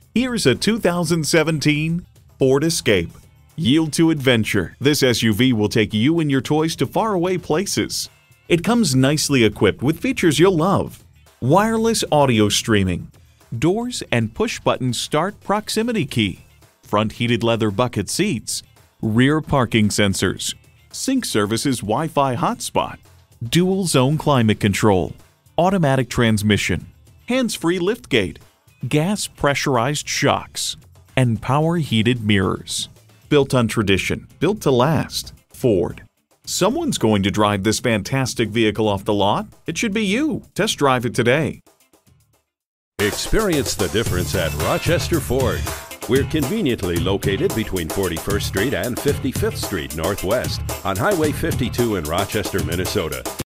Here's a 2017 Ford Escape. Yield to adventure. This SUV will take you and your toys to faraway places. It comes nicely equipped with features you'll love. Wireless audio streaming, doors and push-button start proximity key, front heated leather bucket seats, rear parking sensors, sync services Wi-Fi hotspot, dual zone climate control, automatic transmission, hands-free liftgate, gas pressurized shocks, and power heated mirrors. Built on tradition, built to last. Ford. Someone's going to drive this fantastic vehicle off the lot. It should be you. Test drive it today. Experience the difference at Rochester Ford. We're conveniently located between 41st Street and 55th Street Northwest on Highway 52 in Rochester, Minnesota.